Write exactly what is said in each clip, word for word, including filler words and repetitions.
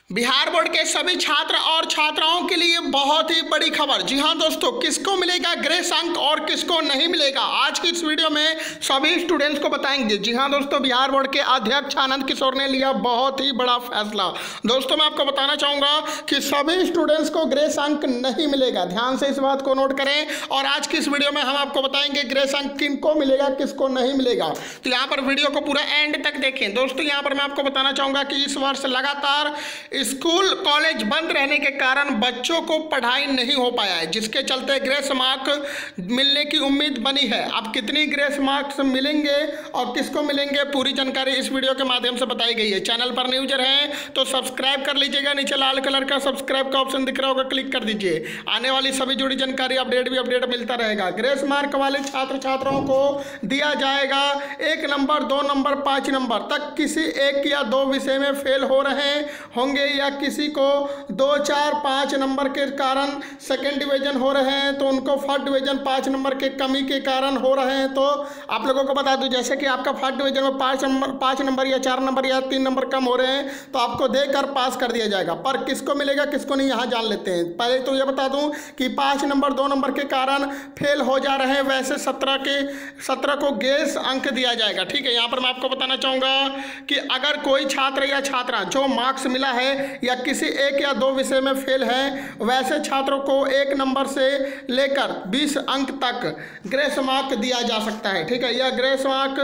Bihar board के सभी छात्र और छात्राओं के लिए बहुत ही बड़ी खबर। जी हां दोस्तों, किसको मिलेगा ग्रेस अंक और किसको नहीं मिलेगा, आज की इस वीडियो में सभी स्टूडेंट्स को बताएंगे। जी हां दोस्तों, बिहार बोर्ड के अध्यक्ष आनंद किशोर ने लिया बहुत ही बड़ा फैसला। दोस्तों मैं आपको बताना चाहूंगा कि सभी स्टूडेंट्स को ग्रेस अंक नहीं मिलेगा, ध्यान से इस बात को नोट करें। और आज की इस वीडियो में हम आपको बताएंगे ग्रेस अंक किनको मिलेगा किसको नहीं मिलेगा। तो यहाँ पर वीडियो को पूरा एंड तक देखें। दोस्तों यहाँ पर मैं आपको बताना चाहूंगा कि इस वर्ष लगातार स्कूल कॉलेज बंद रहने के कारण बच्चों को पढ़ाई नहीं हो पाया है, जिसके चलते ग्रेस मार्क मिलने की उम्मीद बनी है। अब कितनी ग्रेस मार्क्स मिलेंगे और किसको मिलेंगे, पूरी जानकारी इस वीडियो के माध्यम से बताई गई है। चैनल पर न्यू यूजर हैं तो सब्सक्राइब कर लीजिएगा, नीचे लाल कलर का सब्सक्राइब का ऑप्शन दिख रहा होगा, क्लिक कर दीजिए। आने वाली सभी जुड़ी जानकारी अपडेट भी अपडेट मिलता रहेगा। ग्रेस मार्क वाले छात्र छात्राओं को दिया जाएगा एक नंबर, दो नंबर, पाँच नंबर तक किसी एक या दो विषय में फेल हो रहे होंगे या किसी को दो चार पाँच नंबर के कारण सेकेंड डिवीजन हो रहे हैं तो उनको फर्स्ट डिवीजन पाँच नंबर के कमी के कारण हो रहे हैं। तो आप लोगों को बता दूं, जैसे कि आपका फर्स्ट डिवीजन में पाँच नंबर पाँच नंबर या चार नंबर या तीन नंबर कम हो रहे हैं तो आपको देकर पास कर दिया जाएगा। पर किसको मिलेगा किसको नहीं, यहाँ जान लेते हैं। पहले तो ये बता दूं कि पाँच नंबर दो नंबर के कारण फेल हो जा रहे हैं वैसे सत्रह के सत्रह को ग्रेस अंक दिया जाएगा। ठीक है, यहाँ पर मैं आपको बताना चाहूँगा कि अगर कोई छात्र या छात्रा जो मार्क्स मिला है या किसी एक या दो विषय में फेल है वैसे छात्रों को एक नंबर से लेकर बीस अंक तक ग्रेस मार्क दिया जा सकता है। ठीक है, यह ग्रेस मार्क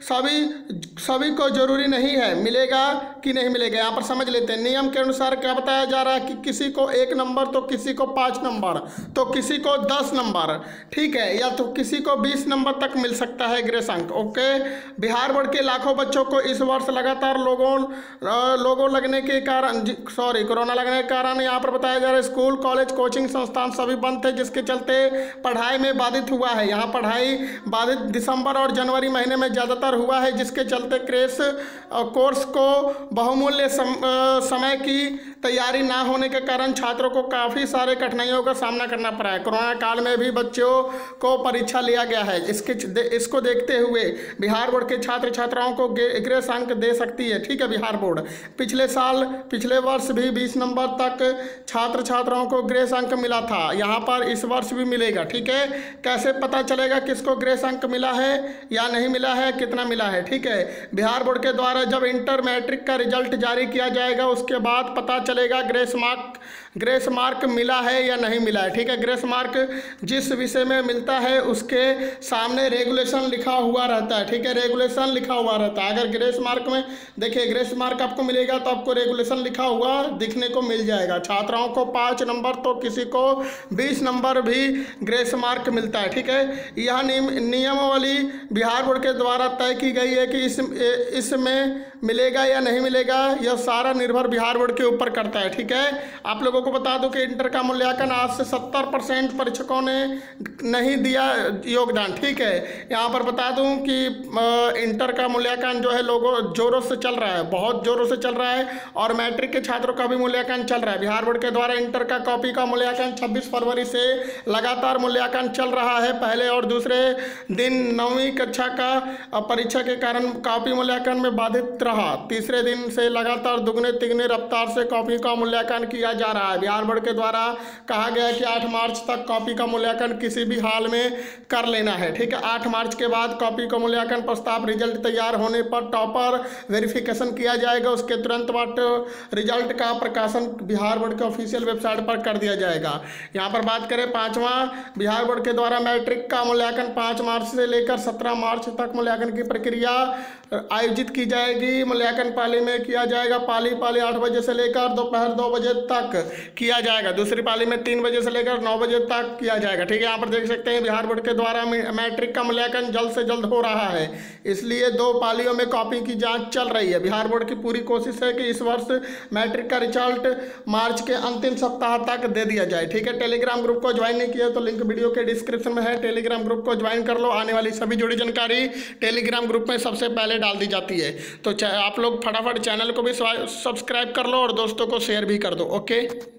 सभी सभी को जरूरी नहीं है, मिलेगा कि नहीं मिलेगा यहाँ पर समझ लेते हैं। नियम के अनुसार क्या बताया जा रहा है कि किसी को एक नंबर तो किसी को पाँच नंबर तो किसी को दस नंबर, ठीक है, या तो किसी को बीस नंबर तक मिल सकता है ग्रेस अंक। ओके, बिहार बोर्ड के लाखों बच्चों को इस वर्ष लगातार लोगों लोगों लगने के कारण सॉरी कोरोना लगने के कारण यहाँ पर बताया जा रहा है स्कूल कॉलेज कोचिंग संस्थान सभी बंद थे, जिसके चलते पढ़ाई में बाधित हुआ है। यहाँ पढ़ाई बाधित दिसंबर और जनवरी महीने में ज़्यादातर हुआ है, जिसके चलते क्रेश कोर्स को बहुमूल्य सम, समय की तैयारी ना होने के कारण छात्रों को काफ़ी सारे कठिनाइयों का सामना करना पड़ा है। कोरोना काल में भी बच्चों को परीक्षा लिया गया है। इसके दे, इसको देखते हुए बिहार बोर्ड के छात्र छात्राओं को ग्रेस अंक दे सकती है। ठीक है, बिहार बोर्ड पिछले साल पिछले वर्ष भी बीस नंबर तक छात्र छात्राओं को ग्रेस अंक मिला था, यहाँ पर इस वर्ष भी मिलेगा। ठीक है, कैसे पता चलेगा किसको ग्रेस अंक मिला है या नहीं मिला है, कितना मिला है। ठीक है, बिहार बोर्ड के द्वारा जब इंटर मैट्रिक का रिजल्ट जारी किया जाएगा उसके बाद पता चलेगा ग्रेस मार्क ग्रेस मार्क मिला है या नहीं मिला है। ठीक है, ग्रेस मार्क जिस विषय में मिलता है उसके सामने रेगुलेशन लिखा हुआ रहता है। ठीक है, रेगुलेशन लिखा हुआ रहता है। अगर ग्रेस मार्क में देखिए ग्रेस मार्क आपको मिलेगा तो आपको रेगुलेशन लिखा हुआ दिखने को मिल जाएगा। छात्राओं को पाँच नंबर तो किसी को बीस नंबर भी ग्रेस मार्क मिलता है। ठीक है, यह नियमावली बिहार बोर्ड के द्वारा तय की गई है कि इस इसमें मिलेगा या नहीं मिलेगा, यह सारा निर्भर बिहार बोर्ड के ऊपर करता है। ठीक है, आप लोगों को बता दूं कि इंटर का मूल्यांकन आज से सत्तर परसेंट परीक्षकों ने नहीं दिया योगदान। ठीक है, यहाँ पर बता दूं कि इंटर का मूल्यांकन जो है लोगों जोरों से चल रहा है, बहुत जोरों से चल रहा है और मैट्रिक के छात्रों का भी मूल्यांकन चल रहा है। बिहार बोर्ड के द्वारा इंटर का कॉपी का मूल्यांकन छब्बीस फरवरी से लगातार मूल्यांकन चल रहा है। पहले और दूसरे दिन नौवीं कक्षा का परीक्षा के कारण कॉपी मूल्यांकन में बाधित रहा। तीसरे दिन से लगातार दुगने तिगने रफ्तार से कॉपी का मूल्यांकन किया जा रहा है। बिहार बोर्ड के द्वारा कहा गया है कि आठ मार्च तक कॉपी का मूल्यांकन किसी भी हाल में कर लेना है। ठीक है, आठ मार्च के बाद कॉपी का मूल्यांकन प्रस्ताव रिजल्ट तैयार होने पर टॉपर वेरिफिकेशन किया जाएगा, उसके तुरंत बाद रिजल्ट का प्रकाशन बिहार बोर्ड के ऑफिशियल वेबसाइट पर कर दिया जाएगा। यहाँ पर बात करें पाँचवा, बिहार बोर्ड के द्वारा मैट्रिक का मूल्यांकन पाँच मार्च से लेकर सत्रह मार्च तक मूल्यांकन की प्रक्रिया आयोजित की जाएगी। मूल्यांकन पाली में किया जाएगा, पाली पाली आठ बजे से लेकर दोपहर दो बजे तक किया जाएगा, दूसरी पाली में तीन बजे से लेकर नौ बजे तक किया जाएगा। ठीक है, यहाँ पर देख सकते हैं बिहार बोर्ड के द्वारा मैट्रिक का मूल्यांकन जल्द से जल्द हो रहा है, इसलिए दो पालियों में कॉपी की जांच चल रही है। बिहार बोर्ड की पूरी कोशिश है कि इस वर्ष मैट्रिक का रिजल्ट मार्च के अंतिम सप्ताह तक दे दिया जाए। ठीक है, टेलीग्राम ग्रुप को ज्वाइन नहीं किया तो लिंक वीडियो के डिस्क्रिप्शन में है, टेलीग्राम ग्रुप को ज्वाइन कर लो। आने वाली सभी जुड़ी जानकारी टेलीग्राम ग्रुप में सबसे पहले डाल दी जाती है। तो आप लोग फटाफट चैनल को भी सब्सक्राइब कर लो और दोस्तों को शेयर भी कर दो। ओके।